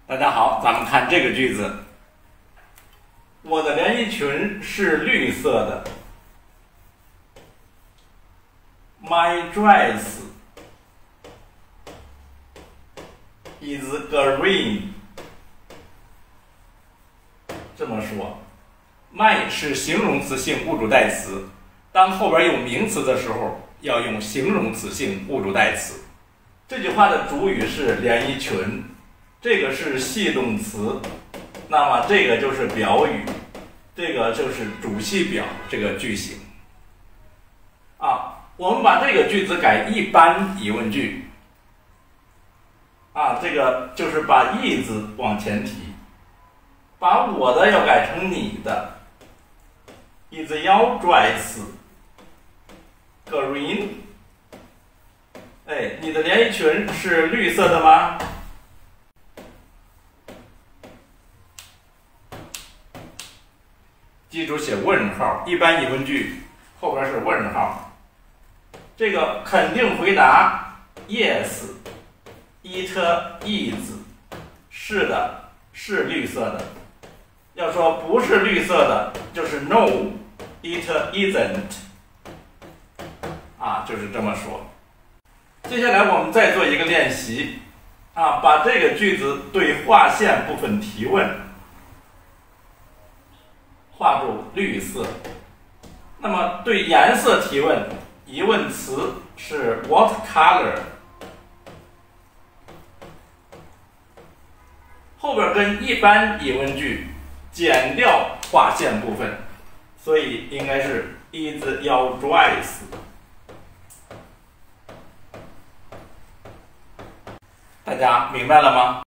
大家好，咱们看这个句子。我的连衣裙是绿色的。My dress is green。这么说 ，my 是形容词性物主代词，当后边有名词的时候，要用形容词性物主代词。这句话的主语是连衣裙。这个是系动词，那么这个就是表语，这个就是主系表这个句型。我们把这个句子改一般疑问句。这个就是把 is 往前提，把我的要改成你的。Is your dress green？ 你的连衣裙是绿色的吗？记住写问号，一般疑问句后边是问号。这个肯定回答 yes， it is， 是的，是绿色的。要说不是绿色的，就是 no， it isn't。就是这么说。接下来我们再做一个练习，把这个句子对划线部分提问。画入绿色。那么对颜色提问，疑问词是 what color？ 后边跟一般疑问句减掉划线部分，所以应该是 is your dress？ 大家明白了吗？